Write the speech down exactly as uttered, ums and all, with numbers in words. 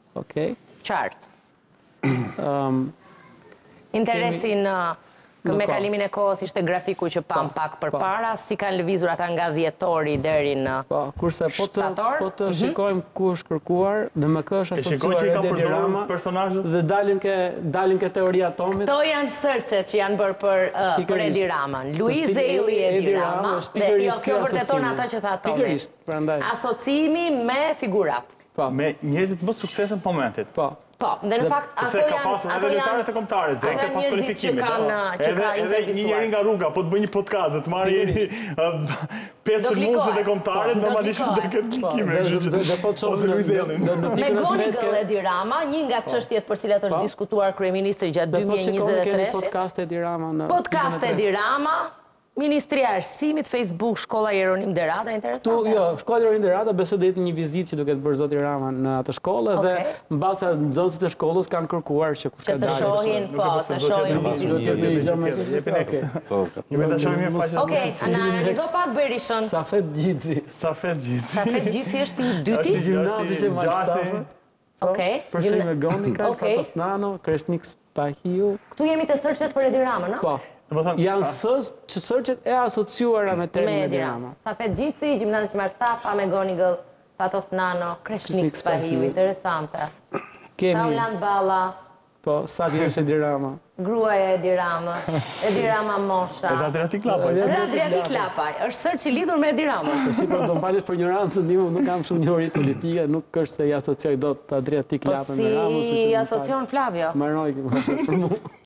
Okej. Qartë. Um, Interesin uh, Nuk me ka. kalimin e kohës ishte grafiku që pam Po, pak për po. para, si kanë lëvizur ata nga dhjetori deri në Po, kurse po të, shtator? po të shikojmë ku është kërkuar, dhe më kë është E shikoj asociuar që i ka Edi përdorur Rama, personazhet? dhe dalin ke, dalin ke teoria atomit. Këto janë sërçet që janë bërë për, uh, për Pikërisht. Edi Ramën. Të Luiz cilin Eli Edi Edi Rama. Rama është Dhe jo, pikërisht kjo ky vërteton asocimi. ato që tha Tomi. Pikërisht, prandaj. Asocimi me figurat. Po, Me njerëzit më suksesën po momentit. po. Po, dhe në fakt ato Sepse ka janë pasur ato edhe janë lojtarët e kombëtarës, ato drejt e janë pas njerëzit që kualifikimit. kanë që Edhe ka edhe një njeri intervistuar. nga rruga, po të bëj një podcast, të marrë pesë Do sulmuesit klikohet. e kombëtarët, Do normalisht do klikohet. ketë klikime. Dhe- kështu që- dhe- dhe po të shohim Ose në- Luiz Ellin. në- në Me pikën e Gonigëll tretë ke- Edi Rama, një nga çështjet për cilat është Po. diskutuar kryeministri gjatë Dhe po të shikoni keni dy mijë e njëzet e tre. podcast e Edi Rama në Podcast pikën e Edi tretë. Rama, Ministria e Arsimit, Facebook, Shkolla Jeronim Derata, interesante. Tu, jo, shkolla Jeronim Derata besoj do jetë një vizitë që duket bërë zoti Rama në atë shkollë dhe Okej. mbase nxënësit e shkollës kanë kërkuar që kush Që ka të dalë. shohin, Nuk po, e besoj, të do të shohin jetë një vizitë. Do të jetë një gjë më e Jepi keq. next. Okej. Ju me ta shohim mirë faqen. Okej, na analizo pak Berishën. Safet Gjitsi. Safet Gjitsi. Safet Gjitsi është i dyti? Është Gjimnazi që më gjashti. shtafë. Okej. Përsëri me Gonika, Okej. Fatos Nano, Kresnik Spahiu. Këtu jemi të sërqet për Edi Ramën, no? Po. Domethënë, Janë sës që sërqet e asociuara me Me termin Edi Edi Rama. Rama. Safet Gjitsi, Gjimnazi Qmar Stafa, me Gonigëll, Fatos Nano, Kreshnik Kreshnik Spahiu, Spahiu. interesante. Kemi, Taulan Balla, po, sa vjesh Edi Rama. gruaja e Edi Rama, Edi Rama Mosha. edhe Adriatik Lapaj. Edhe- Dhe Adriatik Lapaj, është sërç i lidhur me Edi Ramën. Po si po do m'falet për ignorancën, ndihmë, nuk kam shumë njohuri politike, nuk është se i asocioj dot të Adriatik Po Lapën si me Ramën. i asocion Flavio? Maroj për mua.